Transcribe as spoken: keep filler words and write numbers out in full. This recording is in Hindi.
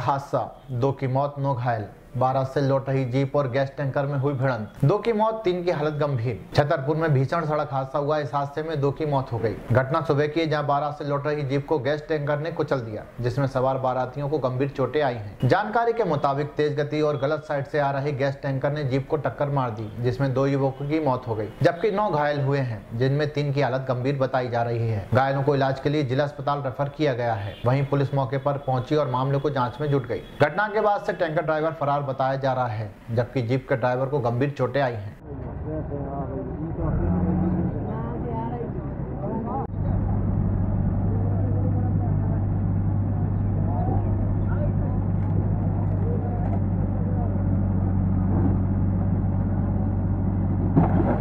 हादसा, दो की मौत, नौ घायल। बारात से लौट रही जीप और गैस टैंकर में हुई भिड़ंत, दो की मौत, तीन की हालत गंभीर। छतरपुर में भीषण सड़क हादसा हुआ। इस हादसे में दो की मौत हो गई। घटना सुबह की है, जहां बारात से लौट रही जीप को गैस टैंकर ने कुचल दिया, जिसमें सवार बारातियों को गंभीर चोटें आई हैं। जानकारी के मुताबिक तेज गति और गलत साइड से आ रही गैस टैंकर ने जीप को टक्कर मार दी, जिसमें दो युवकों की मौत हो गई, जबकि नौ घायल हुए हैं, जिनमें तीन की हालत गंभीर बताई जा रही है। घायलों को इलाज के लिए जिला अस्पताल रेफर किया गया है। वहीं पुलिस मौके पर पहुंची और मामले को जांच में जुट गई। घटना के बाद से टैंकर ड्राइवर फरार बताया जा रहा है, जबकि जीप के ड्राइवर को गंभीर चोटें आई हैं। you